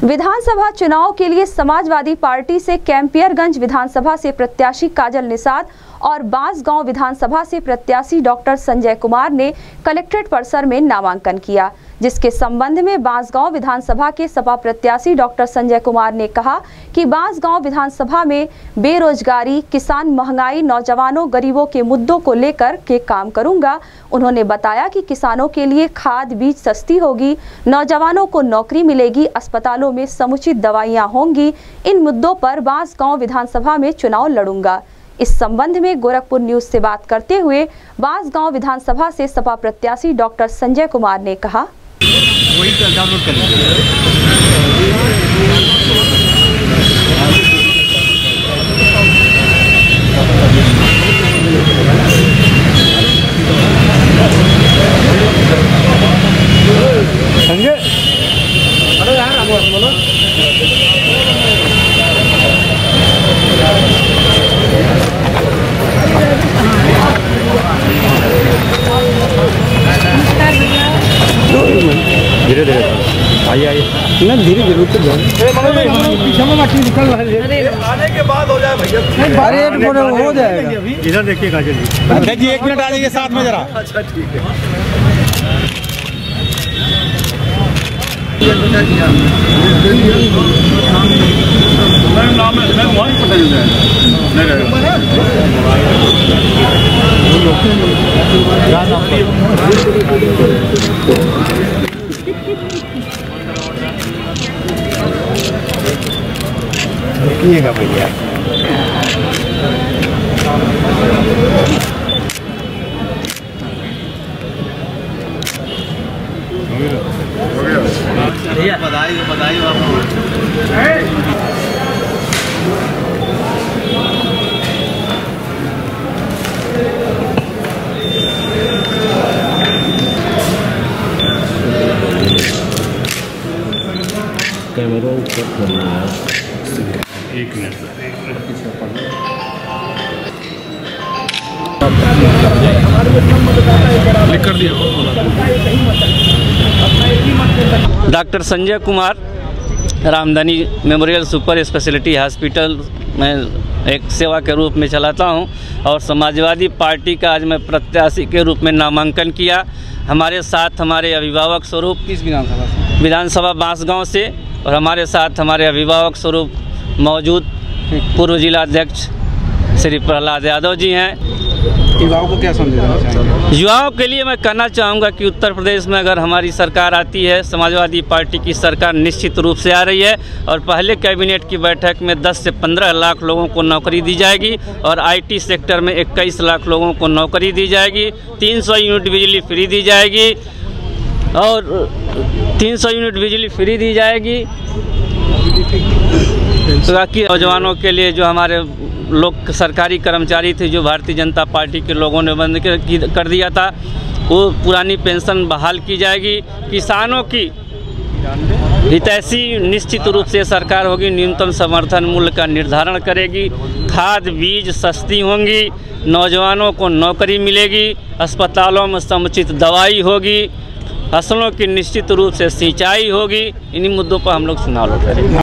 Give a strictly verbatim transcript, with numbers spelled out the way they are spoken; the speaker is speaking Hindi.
विधानसभा चुनाव के लिए समाजवादी पार्टी से कैंपियरगंज विधानसभा से प्रत्याशी काजल निषाद और बांसगांव विधानसभा से प्रत्याशी डॉक्टर संजय कुमार ने कलेक्ट्रेट परिसर में नामांकन किया, जिसके संबंध में बांसगांव विधानसभा के सपा प्रत्याशी डॉक्टर संजय कुमार ने कहा कि बांसगांव विधानसभा में बेरोजगारी, किसान, महंगाई, नौजवानों, गरीबों के मुद्दों को लेकर के काम करूंगा। उन्होंने बताया कि किसानों के लिए खाद बीज सस्ती होगी, नौजवानों को नौकरी मिलेगी, अस्पतालों में समुचित दवाइयां होंगी। इन मुद्दों पर बांसगांव विधानसभा में चुनाव लड़ूंगा। इस संबंध में गोरखपुर न्यूज से बात करते हुए बांसगांव विधानसभा से सपा प्रत्याशी डॉक्टर संजय कुमार ने कहा, वही डाउनलोड कर संजय अरे यार आगे बोलो। धीरे धीरे आइए आइए ना धीरे धीरे उतर जाओ। पीछे में मट्टी निकल रहा है, आने के बाद हो जाए भैया। अरे एक मिनट हो जाएगा। इधर देखिए काजल जी, देखिए एक मिनट आ जाइए साथ में जरा। अच्छा ठीक है। नाम है मैं वहीं पता चल देखिएगा भैया। बधाई बधाई आपको। कैमरा ऊपर करना है। एक मिनट कर दिया। Doctor Sanjay Kumar, Ramdhani memorial super speciality hospital में एक सेवा के रूप में चलाता हूं और समाजवादी पार्टी का आज मैं प्रत्याशी के रूप में नामांकन किया। हमारे साथ हमारे अभिभावक स्वरूप किस विधानसभा से? विधानसभा बांसगांव से, और हमारे साथ हमारे अभिभावक स्वरूप मौजूद पूर्व जिलाध्यक्ष श्री प्रहलाद यादव जी हैं। युवाओं को क्या संदेश देना चाहेंगे? युवाओं के लिए मैं कहना चाहूँगा कि उत्तर प्रदेश में अगर हमारी सरकार आती है, समाजवादी पार्टी की सरकार निश्चित रूप से आ रही है, और पहले कैबिनेट की बैठक में दस से पंद्रह लाख लोगों को नौकरी दी जाएगी और आईटी सेक्टर में इक्कीस लाख लोगों को नौकरी दी जाएगी। तीन सौ यूनिट बिजली फ्री दी जाएगी और तीन सौ यूनिट बिजली फ्री दी जाएगी। ताकि नौजवानों के लिए जो हमारे लोग सरकारी कर्मचारी थे, जो भारतीय जनता पार्टी के लोगों ने बंद कर दिया था, वो पुरानी पेंशन बहाल की जाएगी। किसानों की हितैषी निश्चित रूप से सरकार होगी, न्यूनतम समर्थन मूल्य का निर्धारण करेगी, खाद बीज सस्ती होंगी, नौजवानों को नौकरी मिलेगी, अस्पतालों में समुचित दवाई होगी, फसलों की निश्चित रूप से सिंचाई होगी। इन्हीं मुद्दों पर हम लोग चुनाव लड़ रहे हैं।